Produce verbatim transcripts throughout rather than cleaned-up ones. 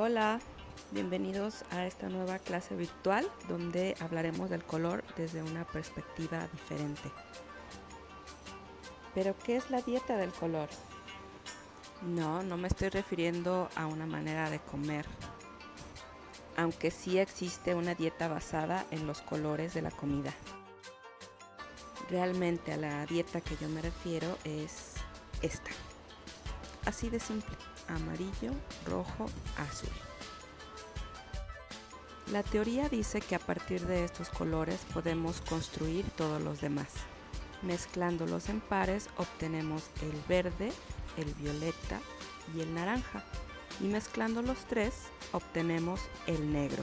Hola, bienvenidos a esta nueva clase virtual donde hablaremos del color desde una perspectiva diferente. ¿Pero qué es la dieta del color? No, no me estoy refiriendo a una manera de comer, aunque sí existe una dieta basada en los colores de la comida. Realmente a la dieta que yo me refiero es esta, así de simple, amarillo, rojo, azul. La teoría dice que a partir de estos colores podemos construir todos los demás. Mezclándolos en pares obtenemos el verde, el violeta y el naranja, y mezclando los tres obtenemos el negro.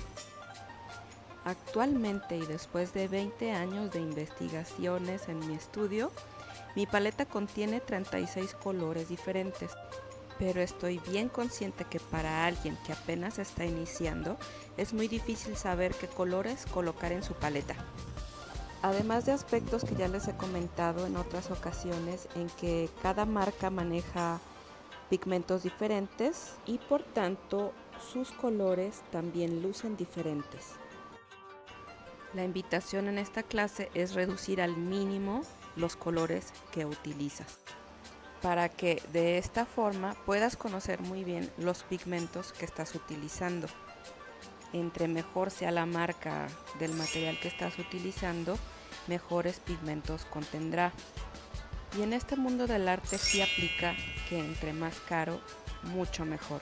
Actualmente y después de veinte años de investigaciones en mi estudio, mi paleta contiene treinta y seis colores diferentes, pero estoy bien consciente que para alguien que apenas está iniciando es muy difícil saber qué colores colocar en su paleta. Además de aspectos que ya les he comentado en otras ocasiones en que cada marca maneja pigmentos diferentes y por tanto sus colores también lucen diferentes. La invitación en esta clase es reducir al mínimo los colores que utilizas, para que de esta forma puedas conocer muy bien los pigmentos que estás utilizando. Entre mejor sea la marca del material que estás utilizando, mejores pigmentos contendrá. Y en este mundo del arte sí aplica que entre más caro, mucho mejor.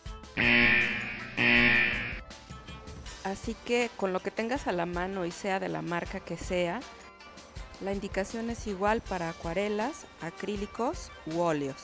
Así que con lo que tengas a la mano y sea de la marca que sea, la indicación es igual para acuarelas, acrílicos u óleos.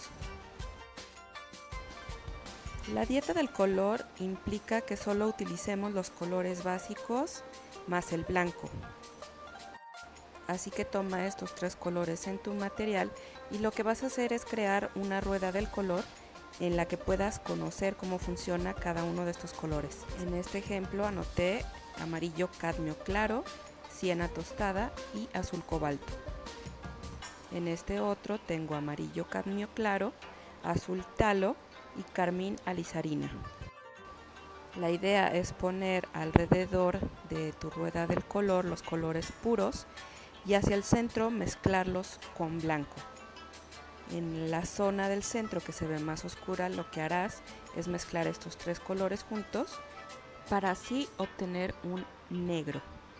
La dieta del color implica que solo utilicemos los colores básicos más el blanco. Así que toma estos tres colores en tu material y lo que vas a hacer es crear una rueda del color en la que puedas conocer cómo funciona cada uno de estos colores. En este ejemplo anoté amarillo cadmio claro, siena tostada y azul cobalto. En este otro tengo amarillo cadmio claro, azul talo y carmín alizarina. La idea es poner alrededor de tu rueda del color los colores puros y hacia el centro mezclarlos con blanco. En la zona del centro que se ve más oscura, lo que harás es mezclar estos tres colores juntos para así obtener un negro.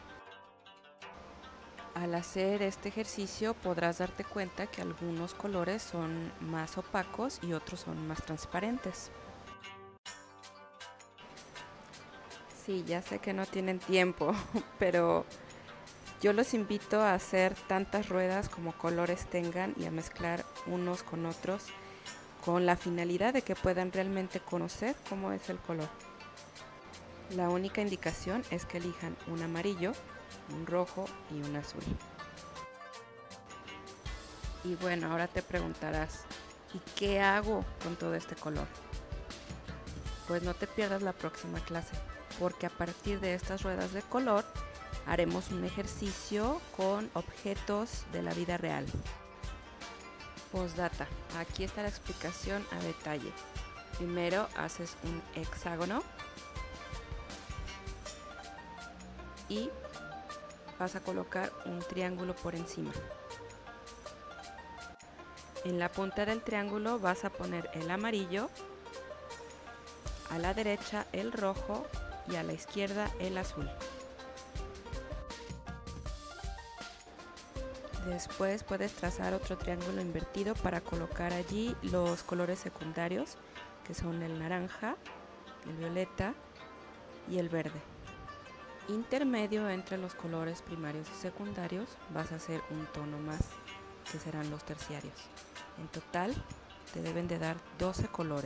Al hacer este ejercicio podrás darte cuenta que algunos colores son más opacos y otros son más transparentes. Sí, ya sé que no tienen tiempo, pero yo los invito a hacer tantas ruedas como colores tengan y a mezclar unos con otros con la finalidad de que puedan realmente conocer cómo es el color. La única indicación es que elijan un amarillo, un rojo y un azul. Y bueno, ahora te preguntarás, ¿y qué hago con todo este color? Pues no te pierdas la próxima clase, porque a partir de estas ruedas de color haremos un ejercicio con objetos de la vida real. Postdata, aquí está la explicación a detalle. Primero haces un hexágono y vas a colocar un triángulo por encima. En la punta del triángulo vas a poner el amarillo, a la derecha el rojo y a la izquierda el azul. Después puedes trazar otro triángulo invertido para colocar allí los colores secundarios, que son el naranja, el violeta y el verde. Intermedio entre los colores primarios y secundarios vas a hacer un tono más, que serán los terciarios. En total te deben de dar doce colores.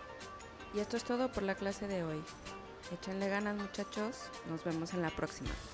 Y esto es todo por la clase de hoy. Échenle ganas, muchachos, nos vemos en la próxima.